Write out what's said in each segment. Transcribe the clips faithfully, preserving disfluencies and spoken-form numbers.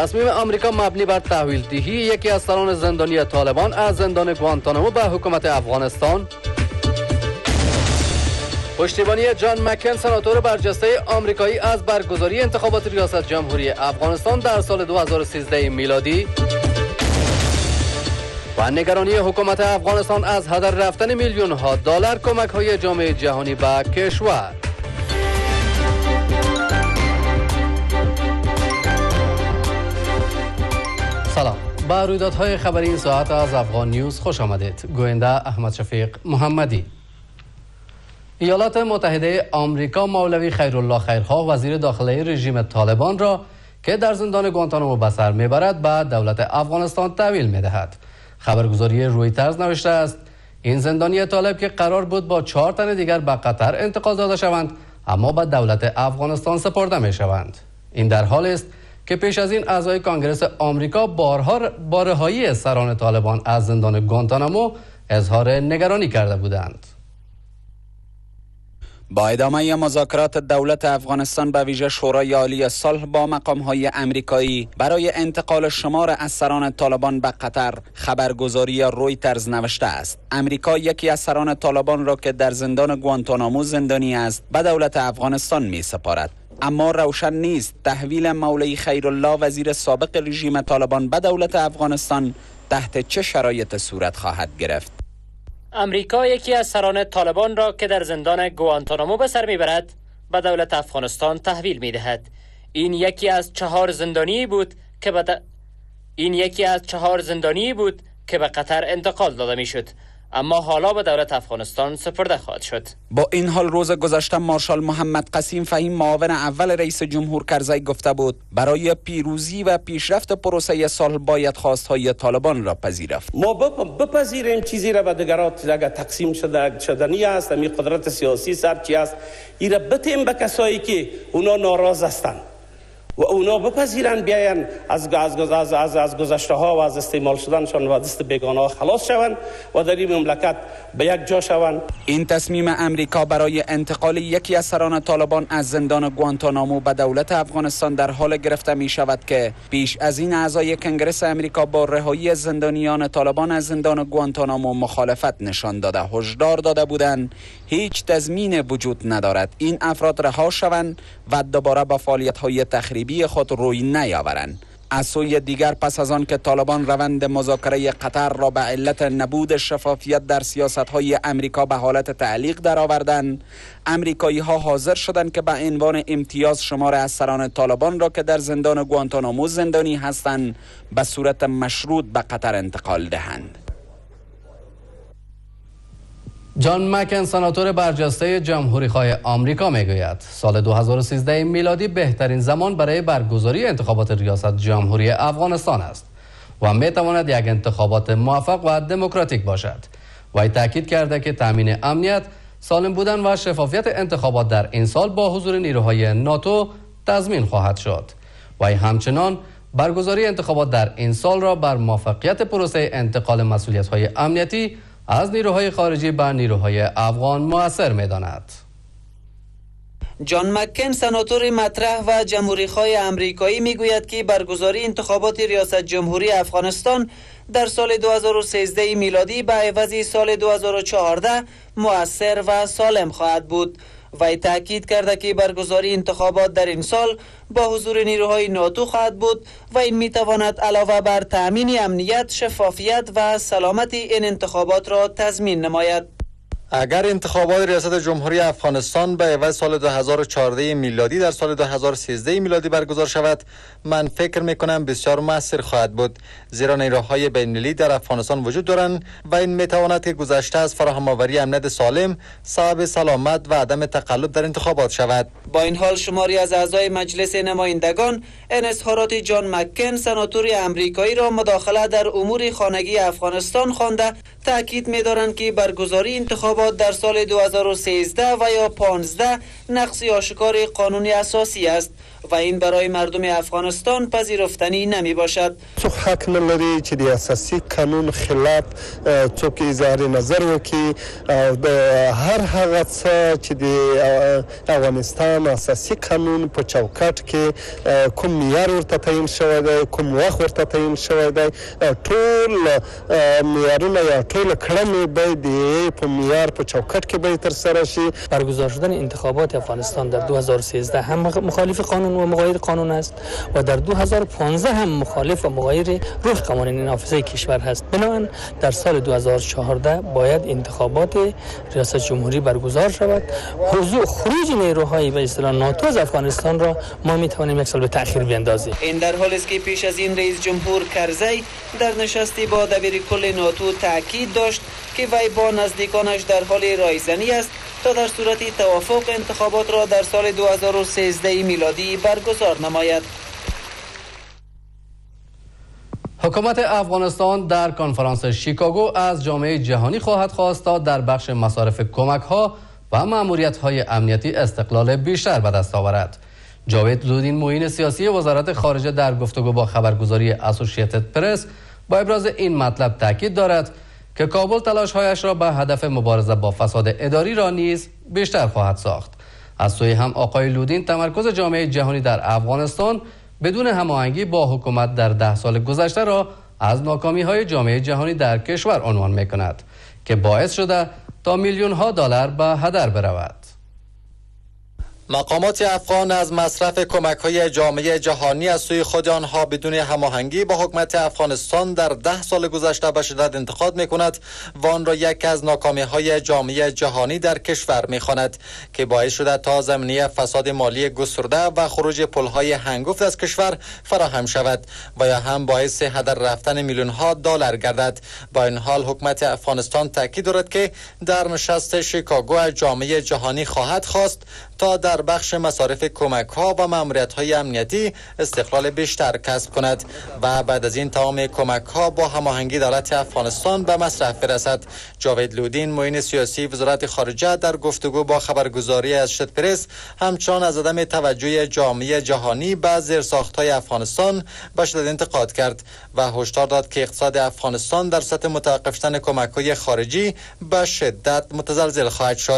تصمیم آمریکا مبنی بر تحویل دهی یکی از سران زندانی طالبان از زندان گوانتانامو به حکومت افغانستان. پشتیبانی جان مکن سناتور برجسته آمریکایی از برگزاری انتخابات ریاست جمهوری افغانستان در سال دو هزار و سیزده میلادی و نگرانی حکومت افغانستان از هدر رفتن میلیون ها دلار کمک های جامعه جهانی به کشور. سلام، به رویدادهای خبری این ساعت از افغان نیوز خوش آمدید. گوینده احمد شفیق محمدی. ایالات متحده آمریکا مولوی خیرالله خیرخواه وزیر داخلی رژیم طالبان را که در زندان گوانتانامو به سر میبرد به دولت افغانستان تحویل میدهد. خبرگزاری رویترز نوشته است این زندانی طالب که قرار بود با چهار تن دیگر به قطر انتقال داده شوند اما به دولت افغانستان سپرده می شوند. این در حالی است که پیش از این اعضای کانگرس آمریکا بارها با رهایی سران طالبان از زندان گوانتانامو اظهار نگرانی کرده بودند. با ادامه مذاکرات دولت افغانستان به ویژه شورای عالی صلح با مقام‌های امریکایی برای انتقال شمار از سران طالبان به قطر، خبرگزاری رویترز نوشته است امریکا یکی از سران طالبان را که در زندان گوانتانامو زندانی است به دولت افغانستان می سپارد. اما روشن نیست تحویل مولوی خیرالله وزیر سابق رژیم طالبان به دولت افغانستان تحت چه شرایط صورت خواهد گرفت. امریکا یکی از سران طالبان را که در زندان گوانتانامو به سر میبرد به دولت افغانستان تحویل میدهد. این یکی از چهار زندانی بود که به د... این یکی از چهار زندانی بود که به قطر انتقال داده میشد اما حالا به دولت افغانستان سپرده خواهد شد. با این حال روز گذشته مارشال محمد قسیم فهیم معاون اول رئیس جمهور کرزی گفته بود برای پیروزی و پیشرفت پروسه صلح باید خواستهای طالبان را پذیرفت. ما بپذیریم چیزی را به دیگرات اگر تقسیم شده شدنی است، می قدرت سیاسی سر چی است، این را بتیم به کسایی که اونا ناراض هستند و اونا بپذیرن بیاین از از از از, از گذشته ها و از استعمال شدنشان و دست بیگانه ها خلاص شوند و در این مملکت به یک جا شوند. این تصمیم امریکا برای انتقال یکی از سران طالبان از زندان گوانتانامو به دولت افغانستان در حال گرفته می شود که پیش از این اعضای کنگرس امریکا با رهایی زندانیان طالبان از زندان گوانتانامو مخالفت نشان داده هشدار داده بودند هیچ تضمین وجود ندارد این افراد رها شوند و دوباره با فعالیت های تخریبی خود روی نیاورند. از سوی دیگر پس از آن که طالبان روند مذاکره قطر را به علت نبود شفافیت در سیاست‌های امریکا به حالت تعلیق درآوردند، امریکایی ها حاضر شدند که به عنوان امتیاز شمار از سران طالبان را که در زندان گوانتانامو زندانی هستند به صورت مشروط به قطر انتقال دهند. جان مکن سناتور برجسته جمهوری‌خواه آمریکا میگوید سال دو هزار و سیزده میلادی بهترین زمان برای برگزاری انتخابات ریاست جمهوری افغانستان است و میتواند یک انتخابات موفق و دموکراتیک باشد. وی تاکید کرده که تامین امنیت، سالم بودن و شفافیت انتخابات در این سال با حضور نیروهای ناتو تضمین خواهد شد. وی همچنان برگزاری انتخابات در این سال را بر موفقیت پروسه انتقال مسئولیت‌های امنیتی از نیروهای خارجی به نیروهای افغان مؤثر می‌داند. جان مکن سناتور مطرح و جمهوری‌خواه آمریکایی میگوید که برگزاری انتخابات ریاست جمهوری افغانستان در سال دو هزار و سیزده میلادی به عوض سال دو هزار و چهارده مؤثر و سالم خواهد بود. وی تاکید کرده که برگزاری انتخابات در این سال با حضور نیروهای ناتو خواهد بود و این میتواند علاوه بر تأمین امنیت، شفافیت و سلامت این انتخابات را تضمین نماید. اگر انتخابات ریاست جمهوری افغانستان به عوض سال دو هزار و چهارده میلادی در سال دو هزار و سیزده میلادی برگزار شود، من فکر میکنم بسیار مؤثر خواهد بود، زیرا نیروهای بین‌المللی در افغانستان وجود دارند و این میتواند که گذشته از فراهم آوری امنیت سالم سبب سلامت و عدم تقلب در انتخابات شود. با این حال شماری از اعضای مجلس نمایندگان این اظهارات جان مکن سناتور آمریکایی را مداخله در امور خانگی افغانستان خوانده تاکید می‌دارند که برگزاری انتخابات انتخابات در سال دو هزار و سیزده و یا پانزده نقص آشکار قانونی اساسی است و این برای مردم افغانستان پذیرفتنی نمی باشد. څوک حق نه لري چې د اساسي قانون خلاف څوک اظهار نظر وکړي او د هر هغه څه چې د افغانستان اساسي قانون په چوکاټ کې کوم معیار ورته تعیین شوی دی، کوم وخت ورته تعیین شوی دی، ټول معیارونه یا ټول کړنې باید په معیار په چوکاټ کې باید ترسره شي. برگزار شدن انتخابات افغانستان در دو هزار و سیزده هم مخالف قانون و مغایر قانون است و در دو هزار و پانزده هم مخالف و مغایر روح قوانین نافذه کشور است. بنابراین در سال دو هزار و چهارده باید انتخابات ریاست جمهوری برگزار شود. حضور خروج نیروهای به اصطلاح ناتو از افغانستان را ما می توانیم یک سال به تأخیر بیندازیم. این در حالی است که پیش از این رئیس جمهور کرزی در نشستی با دبیر کل ناتو تاکید داشت که وی با نزدیکانش در حال رایزنی است تا در صورت توافق انتخابات را در سال دو هزار و سیزده میلادی برگزار نماید. حکومت افغانستان در کنفرانس شیکاگو از جامعه جهانی خواهد خواست تا در بخش مصارف کمک‌ها و مأموریت‌های امنیتی استقلال بیشتر به دست آورد. جاوید لودین معین سیاسی وزارت خارجه در گفتگو با خبرگزاری اسوسییتد پرس با ابراز این مطلب تاکید دارد که کابل تلاش‌هایش را به هدف مبارزه با فساد اداری را نیز بیشتر خواهد ساخت. از سوی هم آقای لودین تمرکز جامعه جهانی در افغانستان بدون هماهنگی با حکومت در ده سال گذشته را از ناکامی‌های جامعه جهانی در کشور عنوان می‌کند که باعث شده تا میلیون‌ها دلار به هدر برود. مقامات افغان از مصرف کمک‌های جامعه جهانی از سوی خود آنها بدون هماهنگی با حکومت افغانستان در ده سال گذشته به شدت انتقاد می‌کند و آن را یکی از ناکامی‌های جامعه جهانی در کشور می‌خواند که باعث شده تا زمینه فساد مالی گسترده و خروج پل‌های هنگفت از کشور فراهم شود و یا هم باعث هدر رفتن میلیون‌ها دلار گردد. با این حال حکومت افغانستان تاکید دارد که در نشست شیکاگو از جامعه جهانی خواهد خواست تا در بخش مصارف کمک‌ها و مأموریت‌های امنیتی استقلال بیشتر کسب کند و بعد از این تمام کمک‌ها با هماهنگی دولت افغانستان به مصرف برسد. جاوید لودین معین سیاسی وزارت خارجه در گفتگو با خبرگزاری اسوسییتد پرس همچنان از عدم توجه جامعه جهانی به زیرساخت‌های افغانستان به شدت انتقاد کرد و هشدار داد که اقتصاد افغانستان در سطح متوقف شدن کمک‌های خارجی به شدت متزلزل خواهد شد.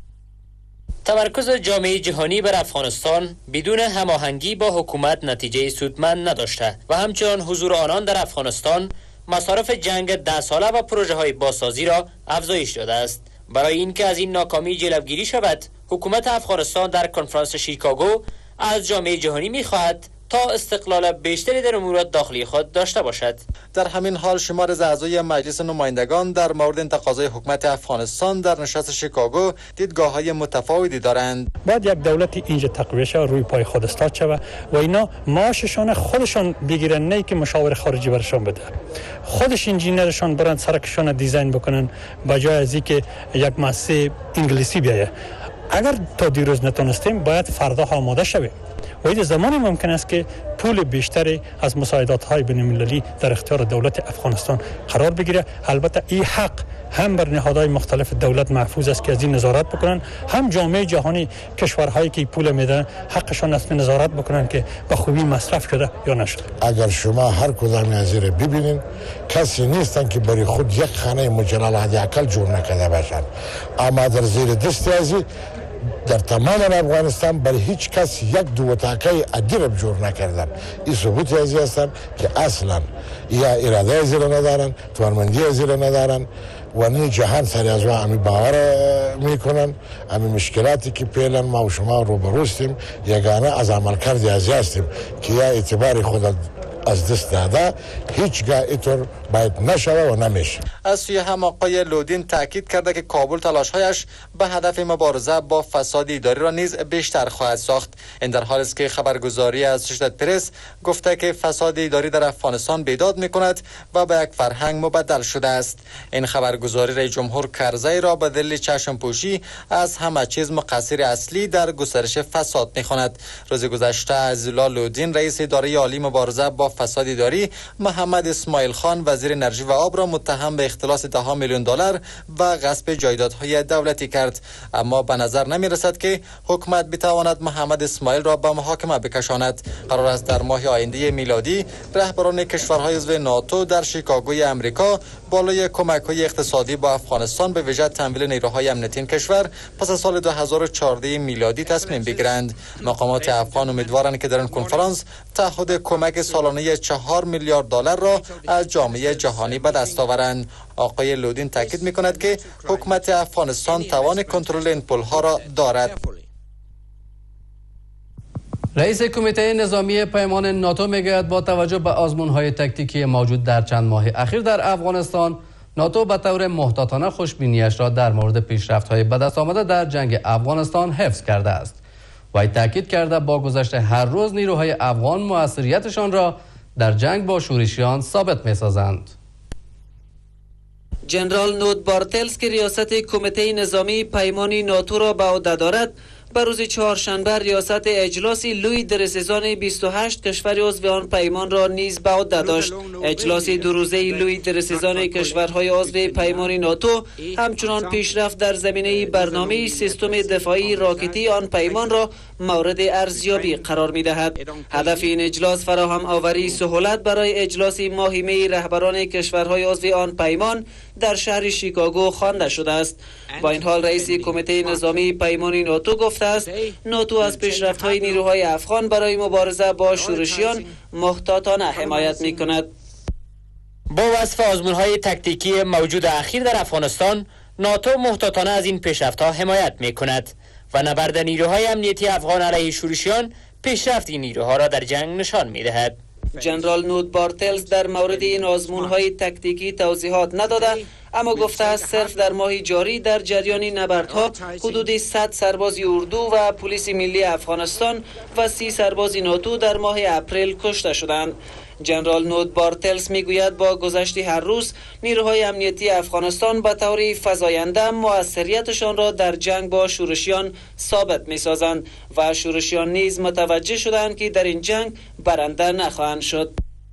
تمرکز جامعه جهانی بر افغانستان بدون هماهنگی با حکومت نتیجه سودمند نداشته و همچنان حضور آنان در افغانستان مصارف جنگ ده ساله و پروژه های بازسازی را افزایش داده است. برای اینکه از این ناکامی جلوگیری شود، حکومت افغانستان در کنفرانس شیکاگو از جامعه جهانی می‌خواهد تا استقلال بیشتری در امورات داخلی خود داشته باشد. در همین حال شمار از اعضای مجلس نمایندگان در مورد این تقاضای حکومت افغانستان در نشست شیکاگو دیدگاه‌های متفاوتی دارند. باید یک دولت اینجا تقویت شود، روی پای خود استاد شود و اینا معاششان خودشان بگیرن، نه که مشاور خارجی برشان بده. خودش انجینرشان برند سرکشان دیزاین بکنن بجای از اینکه یک مؤسسه انگلیسی بیایه. اگر تا دیروز نتونستیم باید فردا آماده شویم. و این زمانی ممکن است که پول بیشتری از مساعدات‌های بین‌المللی در اختیار دولت افغانستان قرار بگیره. البته این حق هم بر نهادهای مختلف دولت محفوظ است که از این نظارت بکنن، هم جامعه جهانی کشورهایی که پول میدن حقشان است نظارت بکنن که به خوبی مصرف شده یا نشده. اگر شما هر کدام از این ببینید کسی نیستن که برای خود یک خانه مجلل حداقل جور نکرده باشند، اما در زیر دست از در تمام افغانستان برای هیچ کس یک دو تاکای ادیب جور نکردن. این ثبوت ازی هستن که اصلا یا اراده ازی را ندارن، توانمندی ازی را ندارن و نه جهان سری از ما امی باور میکنن. امی مشکلاتی که پیلن ما و شما رو بروستیم یگانه از عمل کردی ازی هستیم که یا اعتبار خود از دست داده هیچگاه اینطور باید نشوه و نمیشه. از سوی هم آقای لودین تاکید کرده که کابل تلاش‌هایش به هدف مبارزه با فساد اداری را نیز بیشتر خواهد ساخت. این در حالی است که خبرگزاری از اسوسییتد پرس گفته که فساد اداری در افغانستان بیداد می‌کند و به یک فرهنگ مبدل شده است. این خبرگزاری رئیس جمهور کرزی را به دلیل چشم پوشی از همه چیز مقصر اصلی در گسترش فساد می‌خواند. روز گذشته عزیزالله لودین رئیس اداره عالی مبارزه با فساد اداری محمد اسماعیل خان وزیر انرژی و آب را متهم به اختلاس ده میلیون دلار و غصب جایدادهای دولتی کرد. اما به نظر نمی رسد که حکومت بتواند محمد اسماعیل را به محاکمه بکشاند. قرار است در ماه آینده میلادی رهبران کشورهای عضو ناتو در شیکاگوی امریکا بالای کمک‌های اقتصادی با افغانستان به ویژه تمویل نیروهای امنیتی این کشور پس از سال دو هزار و چهارده میلادی تصمیم بگیرند. مقامات افغان امیدوارند که در این کنفرانس تعهد کمک سالانه چهار میلیارد دلار را از جامعه جهانی به دست آورند. آقای لودین تاکید می‌کند که حکومت افغانستان توان کنترل این پل‌ها را دارد. رئیس کمیته نظامی پیمان ناتو میگوید با توجه به آزمون‌های تاکتیکی موجود در چند ماه اخیر در افغانستان، ناتو به طور محتاطانه خوشبینیش را در مورد پیشرفت‌های به دست آمده در جنگ افغانستان حفظ کرده است. وی تاکید کرده با گذشت هر روز نیروهای افغان موثریتشان را در جنگ با شورشیان ثابت می‌سازند. جنرال نود بارتلز که ریاست کمیته نظامی پیمان ناتو را به عهده دارد، بر روز چهارشنبه ریاست اجلاس لوی درسیزان بیست و هشت کشور عضو آن پیمان را نیز به عهده داشت. اجلاس دو روزه لوی درسیزان کشورهای عضو پیمان ناتو همچنان پیشرفت در زمینه برنامه سیستم دفاعی راکتی آن پیمان را مورد ارزیابی قرار می دهد. هدف این اجلاس فراهم آوری سهولت برای اجلاس ماهیمه رهبران کشورهای عضو آن پیمان در شهر شیکاگو خوانده شده است. با این حال رئیس کمیته نظامی پیمان ناتو گفته است ناتو از پیشرفت‌های نیروهای افغان برای مبارزه با شورشیان محتاطانه حمایت می‌کند. با وصف آزمون‌های تکتیکی موجود اخیر در افغانستان، ناتو محتاطانه از این پیشرفت‌ها حمایت می‌کند و نبرد نیروهای امنیتی افغان علیه شورشیان پیشرفت این نیروها را در جنگ نشان می‌دهد. جنرال نود بارتلز در مورد این آزمون‌های تکتیکی توضیحات نداده، اما گفته است صرف در ماه جاری در جریان نبردها حدود صد سرباز اردو و پلیس ملی افغانستان و سی سرباز ناتو در ماه اپریل کشته شدند. جنرال نود بارتلز میگوید با گذشت هر روز نیروهای امنیتی افغانستان به طور فزاینده موثریتشان را در جنگ با شورشیان ثابت میسازند و شورشیان نیز متوجه شدند که در این جنگ برنده نخواهند شد.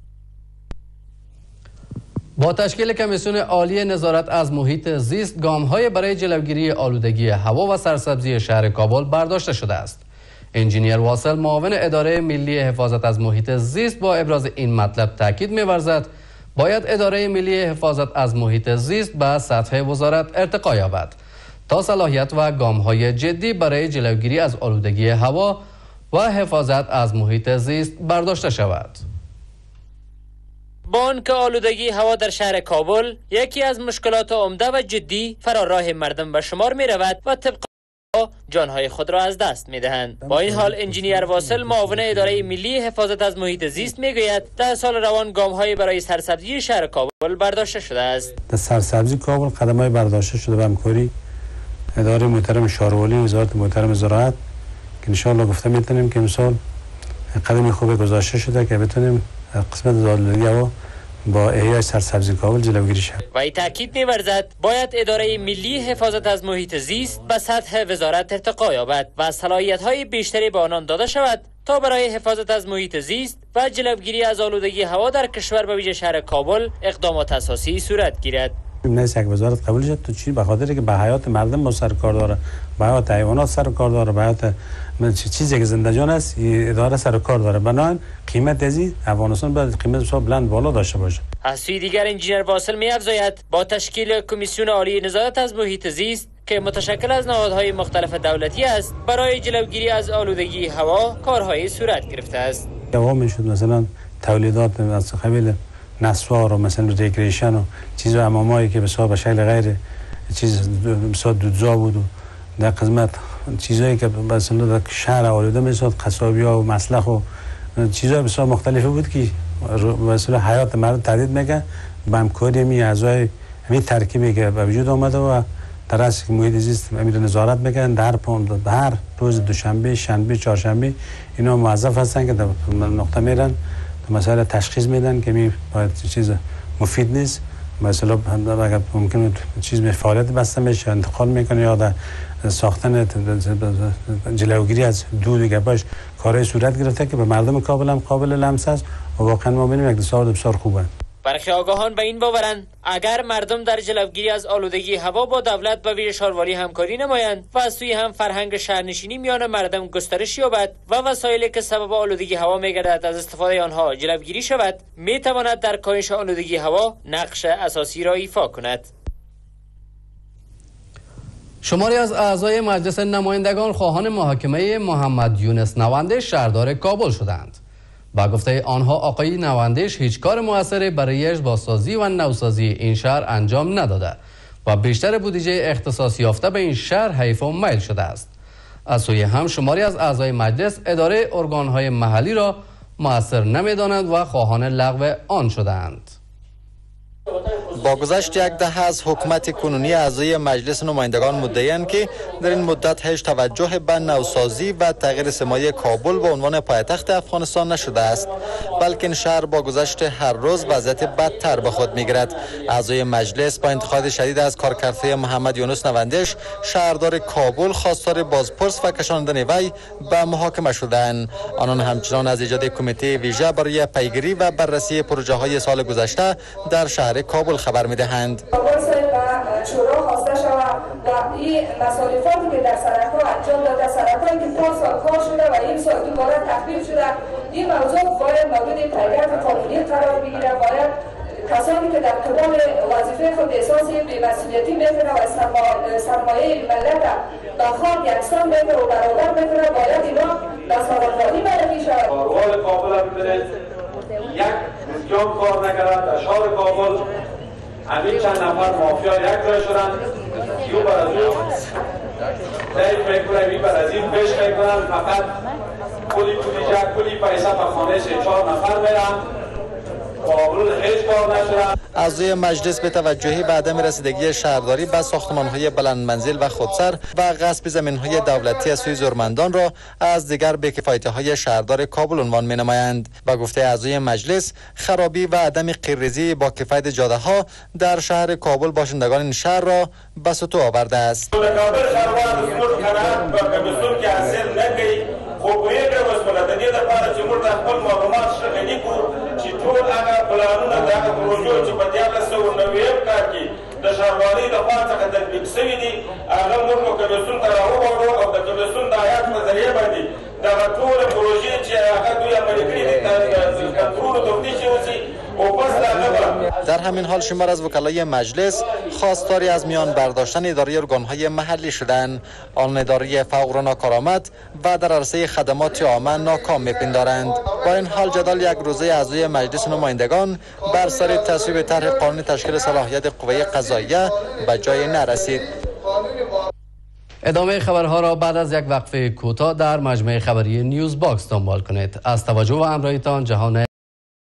با تشکیل کمیسیون عالی نظارت از محیط زیست، گام‌های برای جلوگیری آلودگی هوا و سرسبزی شهر کابل برداشته شده است. انجینیر واصل معاون اداره ملی حفاظت از محیط زیست با ابراز این مطلب تاکید می‌ورزد باید اداره ملی حفاظت از محیط زیست به سطح وزارت ارتقا یابد تا صلاحیت و گام‌های جدی برای جلوگیری از آلودگی هوا و حفاظت از محیط زیست برداشته شود. با آنکه آلودگی هوا در شهر کابل یکی از مشکلات عمده و جدی فرار راه مردم به شمار می رود و طبق جانهای خود را از دست می دهند. با این حال انجینیر واصل معاون اداره ملی حفاظت از محیط زیست می گوید در سال روان گام‌های برای سرسبزی شهر کابل برداشته شده است. در سرسبزی کابل قدم‌های برداشته شده به همکاری اداره محترم شهروالی وزارت محترم زراعت که ان شاء الله گفته میتونیم که امسال قدم خوبی گذاشته شده که بتونیم قسمت آلودگی هوا با احیای سرسبزی کابل جلوگیری شود. و این تاکید می‌ورزد باید اداره ملی حفاظت از محیط زیست به سطح وزارت ارتقا یابد و صلاحیت‌های بیشتری به آنان داده شود تا برای حفاظت از محیط زیست و جلوگیری از آلودگی هوا در کشور به ویژه شهر کابل اقدامات اساسی صورت گیرد. نیست یک وزارت قبول شد تو چی؟ به خاطر که به حیات مردم با سر کار داره، به حیات حیوانات سر کار داره، به حیات چیزی که زنده جان است اداره سر کار داره. بنابراین قیمت ازی افغانستان باید قیمت بسیار بلند بالا داشته باشه. از سوی دیگر انجینیر واصل می‌افزاید با تشکیل کمیسیون عالی نظارت از محیط زیست که متشکل از نهادهای مختلف دولتی است برای جلوگیری از آلودگی هوا کارهای صورت گرفته است. هوا میشد مثلا تولیدات از قبیل نسوار و مثلا ریکریشن و چیز و امامایی که بسیار به شکل غیر چیز بسیار دودزا بود و در قسمت چیزایی که مثلا در شهر آلوده میشد قصابی ها و مسلخ و چیزای بسیار مختلفی بود که مثلا حیات مردم تهدید میکنه. با همکاری می اعضای همین ترکیبی که به وجود آمده و در اصل که محیط زیست امیر نظارت میکنن در هر روز دوشنبه شنبه چهارشنبه اینا موظف هستن که در نقطه میرن مثلا تشخیص میدن که می باید چیز مفید نیست، مثلا اگر ممکنه چیز به فعالیت بسته میشه انتقال میکنه یا در ساختن جلوگیری از دود که باش کارهای صورت گرفته که به مردم کابل هم قابل لمس است و واقعا ما ببینیم اقتصاد بسیار خوبه. برخی آگاهان به این باورند اگر مردم در جلوگیری از آلودگی هوا با دولت و ویر شاروالی همکاری نمایند و از سوی هم فرهنگ شهرنشینی میان مردم گسترش یابد و وسایلی که سبب آلودگی هوا میگردد از استفاده آنها جلوگیری شود، میتواند در کاهش آلودگی هوا نقش اساسی را ایفا کند. شماری از اعضای مجلس نمایندگان خواهان محاکمه محمد یونس نواندش شهردار کابل شدند. با گفته آنها آقای نواندش هیچ کار موثری برای بازسازی و نوسازی این شهر انجام نداده و بیشتر بودجه اختصاص یافته به این شهر حیف و میل شده است. از سوی هم شماری از اعضای مجلس اداره ارگانهای محلی را موثر نمی‌دانند و خواهان لغو آن شدند. با گذشت یک دهه از حکومت کنونی اعضای مجلس نمایندگان مدعی‌اند که در این مدت هیچ توجه به نوسازی و تغییر سمای کابل به عنوان پایتخت افغانستان نشده است، بلکه این شهر با گذشت هر روز وضعیت بدتر به خود می‌گیرد. اعضای مجلس با انتقاد شدید از کارکردهای محمد یونس نواندش شهردار کابل خواستار بازپرس و کشاندن وی به محاکمه شدند. آنان همچنان از ایجاد کمیته ویژه برای پیگیری و بررسی پروژه‌های سال گذشته در شهر کابل خبر می‌دهند. شورا خواسته شود و این مصارفاتی که در سرک‌ها انجام داده، سرک‌هایی که پنج سال کار شده و این سال دوباره تخفیف شده، این موضوع باید مورد پیگرد قانونی قرار بگیره. باید کسانی که در قبال وظیفه خود احساس بی‌مسئولیتی میکنه و سرمایه ملت به خاک یکسان میکنه و برابر میکنه، باید اینا دستاوردزایی برمی شود. کابل کابل هم ببینید یک جام کار نکردن در شهر کابل. همین چند نفر مافیا یک جای شدن، یو بر از او دهی میکنن، وی بر از این پیش میکنن، فقط کلی بودجه کلی پیسه به خانه سه چهار نفر میرن. اعضای مجلس به توجهی به عدم رسیدگی شهرداری به ساختمان‌های بلند منزل و خودسر و غصب زمین‌های دولتی از سوی زورمندان را از دیگر بی‌کفایتی‌های شهردار کابل عنوان می‌نمایند. و گفته اعضای مجلس خرابی و عدم قیرریزی با کفایت جاده‌ها در شهر کابل باشندگان این شهر را به سطوح آورده است. خو په یوه وسوله د دې لپاره چې موږ خپل معلومات شریک کړو چې ټول هغه پلانونه د هغه پروژو چې په دیارلس سوه نوي کال کې د ښاروالۍ لخوا څخه تطبیق شوي دي، هغه موږ کمیسیون ته راوغواړو او د کمیسیون د هیات په ذریعه باندې دغه ټولې پروژې چې هغه دوی عملي کړي دي کنټرول و تفتیش وشي. در همین حال شمار از وکلای مجلس خواستاری از میان برداشتن اداره ارگانهای محلی شدند. آن اداره فوق را ناکارآمد و در عرصه خدمات عامه ناکام می‌پندارند. با این حال جدال یک روزه اعضای مجلس نمایندگان بر سر تصویب طرح قانون تشکیل صلاحیت قوه قضاییه به جای نرسید. ادامه خبرها را بعد از یک وقفه کوتاه در مجمع خبری نیوز باکس دنبال کنید. از توجه و همراهیتان جهان